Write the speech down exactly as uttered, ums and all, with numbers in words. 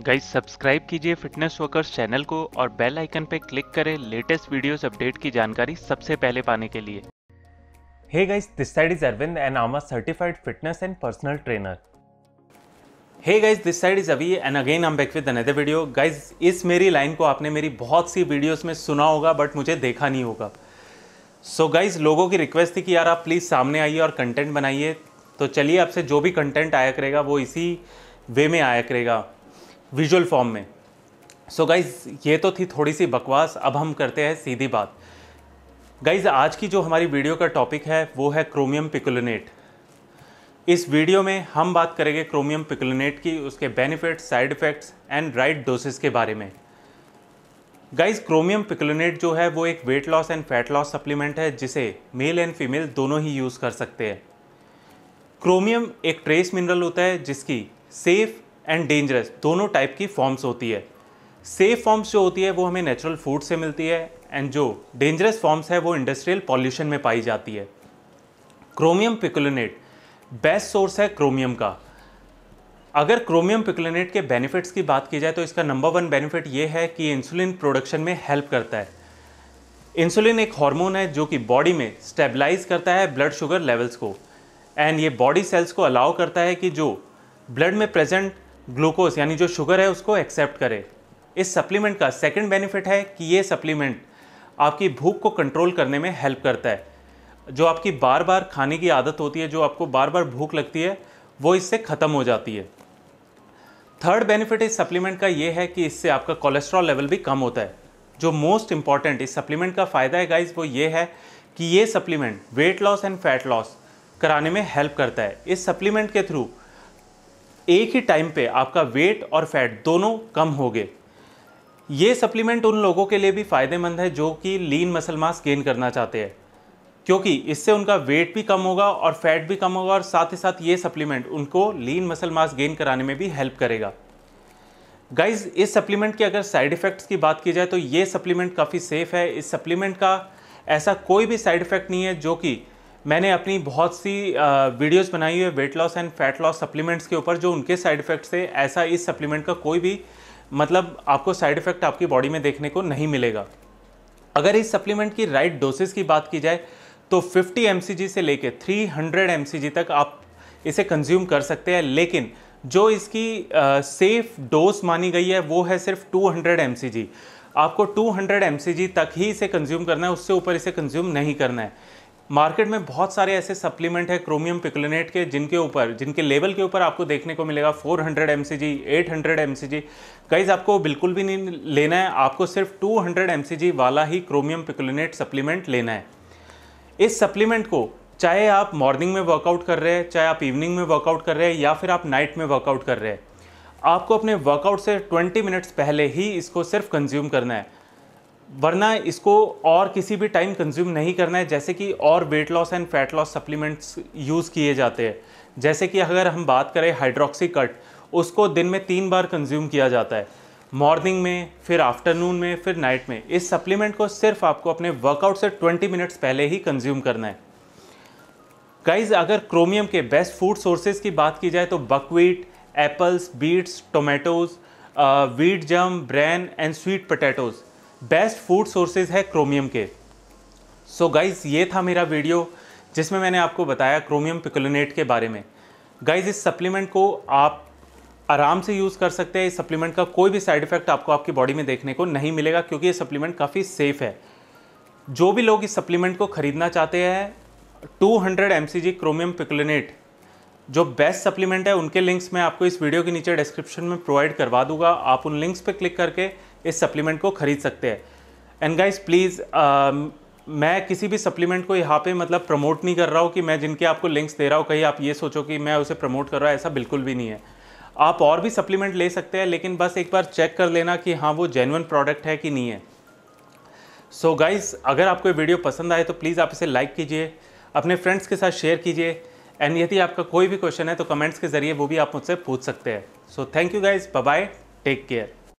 Guys subscribe कीजिए fitness workers channel को और बेल आइकन पे क्लिक करें लेटेस्ट वीडियोस अपडेट की जानकारी सबसे पहले पाने के लिए। Hey guys, this side is Arvind and I'm a certified fitness and personal trainer. Hey guys, this side is Avi and again I'm back with another video. Guys, इस मेरी line को आपने मेरी बहुत सी वीडियोस में सुना होगा बट मुझे देखा नहीं होगा. सो so गाइज लोगों की रिक्वेस्ट थी कि यार आप प्लीज़ सामने आइए और कंटेंट बनाइए. तो चलिए आपसे जो भी कंटेंट आया करेगा वो इसी वे में आया करेगा, विजुअल फॉर्म में. सो so गाइज ये तो थी थोड़ी सी बकवास. अब हम करते हैं सीधी बात. गाइज आज की जो हमारी वीडियो का टॉपिक है वो है क्रोमियम पिकोलिनेट. इस वीडियो में हम बात करेंगे क्रोमियम पिकोलिनेट की, उसके benefits, side effects and right doses के बारे में. गाइज क्रोमियम पिकोलिनेट जो है वो एक weight loss and fat loss supplement है जिसे मेल एंड फीमेल दोनों ही यूज़ कर सकते हैं. क्रोमियम एक ट्रेस मिनरल होता है जिसकी सेफ एंड डेंजरस दोनों टाइप की फॉर्म्स होती है. सेफ फॉर्म्स जो होती है वो हमें नेचुरल फूड से मिलती है एंड जो डेंजरस फॉर्म्स है वो इंडस्ट्रियल पॉल्यूशन में पाई जाती है. क्रोमियम पिकोलिनेट बेस्ट सोर्स है क्रोमियम का. अगर क्रोमियम पिकोलिनेट के बेनिफिट्स की बात की जाए तो इसका नंबर वन बेनिफिट ये है कि इंसुलिन प्रोडक्शन में हेल्प करता है. इंसुलिन एक हार्मोन है जो कि बॉडी में स्टेबलाइज करता है ब्लड शुगर लेवल्स को एंड ये बॉडी सेल्स को अलाउ करता है कि जो ब्लड में प्रेजेंट ग्लूकोज यानी जो शुगर है उसको एक्सेप्ट करे. इस सप्लीमेंट का सेकंड बेनिफिट है कि ये सप्लीमेंट आपकी भूख को कंट्रोल करने में हेल्प करता है. जो आपकी बार बार खाने की आदत होती है, जो आपको बार बार भूख लगती है, वो इससे ख़त्म हो जाती है. थर्ड बेनिफिट इस सप्लीमेंट का ये है कि इससे आपका कोलेस्ट्रॉल लेवल भी कम होता है. जो मोस्ट इंपॉर्टेंट इस सप्लीमेंट का फ़ायदा है गाइज वो ये है कि ये supplement weight loss and fat loss कराने में हेल्प करता है. इस सप्लीमेंट के थ्रू एक ही टाइम पे आपका वेट और फैट दोनों कम होंगे. ये सप्लीमेंट उन लोगों के लिए भी फ़ायदेमंद है जो कि लीन मसल मास गेन करना चाहते हैं, क्योंकि इससे उनका वेट भी कम होगा और फैट भी कम होगा और साथ ही साथ ये सप्लीमेंट उनको लीन मसल मास गेन कराने में भी हेल्प करेगा. गाइज इस सप्लीमेंट के अगर साइड इफ़ेक्ट्स की बात की जाए तो ये सप्लीमेंट काफ़ी सेफ़ है. इस सप्लीमेंट का ऐसा कोई भी साइड इफ़ेक्ट नहीं है. जो कि मैंने अपनी बहुत सी वीडियोस बनाई हुई है weight loss and fat loss supplements के ऊपर, जो उनके साइड इफ़ेक्ट्स थे, ऐसा इस सप्लीमेंट का कोई भी मतलब आपको साइड इफ़ेक्ट आपकी बॉडी में देखने को नहीं मिलेगा. अगर इस सप्लीमेंट की राइट डोसेस की बात की जाए तो पचास एम सी जी से लेके तीन सौ एम सी जी तक आप इसे कंज्यूम कर सकते हैं. लेकिन जो इसकी सेफ डोज मानी गई है वो है सिर्फ दो सौ एम सी जी. आपको दो सौ एम सी जी तक ही इसे कंज्यूम करना है, उससे ऊपर इसे कंज्यूम नहीं करना है. मार्केट में बहुत सारे ऐसे सप्लीमेंट है क्रोमियम पिकोलिनेट के जिनके ऊपर जिनके लेवल के ऊपर आपको देखने को मिलेगा चार सौ एम सी जी, आठ सौ एम सी जी. गाइज आपको बिल्कुल भी नहीं लेना है. आपको सिर्फ दो सौ एम सी जी वाला ही क्रोमियम पिकोलिनेट सप्लीमेंट लेना है. इस सप्लीमेंट को चाहे आप मॉर्निंग में वर्कआउट कर रहे हैं, चाहे आप इवनिंग में वर्कआउट कर रहे हैं या फिर आप नाइट में वर्कआउट कर रहे हैं, आपको अपने वर्कआउट से बीस मिनट्स पहले ही इसको सिर्फ कंज्यूम करना है. वरना इसको और किसी भी टाइम कंज्यूम नहीं करना है. जैसे कि और weight loss and fat loss supplements use किए जाते हैं, जैसे कि अगर हम बात करें हाइड्रोक्सी कट, उसको दिन में तीन बार कंज्यूम किया जाता है, मॉर्निंग में, फिर आफ्टरनून में, फिर नाइट में. इस सप्लीमेंट को सिर्फ आपको अपने वर्कआउट से बीस मिनट्स पहले ही कंज्यूम करना है. गाइज अगर क्रोमियम के बेस्ट फूड सोर्सेज की बात की जाए तो buckwheat, apples, beets, tomatoes, wheat germ, bran and sweet potatoes best food sources है क्रोमियम के. सो गाइज ये था मेरा वीडियो जिसमें मैंने आपको बताया क्रोमियम पिकोलिनेट के बारे में. गाइज इस सप्लीमेंट को आप आराम से यूज़ कर सकते हैं. इस सप्लीमेंट का कोई भी साइड इफेक्ट आपको आपकी बॉडी में देखने को नहीं मिलेगा क्योंकि ये सप्लीमेंट काफ़ी सेफ़ है. जो भी लोग इस सप्लीमेंट को ख़रीदना चाहते हैं, दो सौ M C G chromium picolinate जो बेस्ट सप्लीमेंट है उनके लिंक्स मैं आपको इस वीडियो के नीचे डिस्क्रिप्शन में प्रोवाइड करवा दूंगा. आप उन लिंक्स पे क्लिक करके इस सप्लीमेंट को ख़रीद सकते हैं. एंड गाइस प्लीज़ मैं किसी भी सप्लीमेंट को यहाँ पे मतलब प्रमोट नहीं कर रहा हूँ कि मैं जिनके आपको लिंक्स दे रहा हूँ कहीं आप ये सोचो कि मैं उसे प्रमोट कर रहा हूँ, ऐसा बिल्कुल भी नहीं है. आप और भी सप्लीमेंट ले सकते हैं लेकिन बस एक बार चेक कर लेना कि हाँ वो जेन्युइन प्रोडक्ट है कि नहीं है. सो गाइस अगर आपको ये वीडियो पसंद आए तो प्लीज़ आप इसे लाइक कीजिए, अपने फ्रेंड्स के साथ शेयर कीजिए एंड यदि आपका कोई भी क्वेश्चन है तो कमेंट्स के ज़रिए वो भी आप मुझसे पूछ सकते हैं. So thank you guys, bye bye, take care.